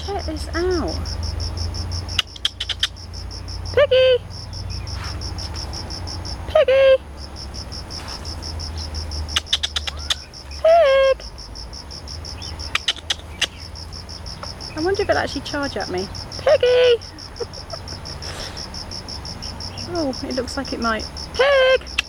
Check this out. Piggy! Piggy! Pig! I wonder if it'll actually charge at me. Piggy! Oh, it looks like it might. Pig!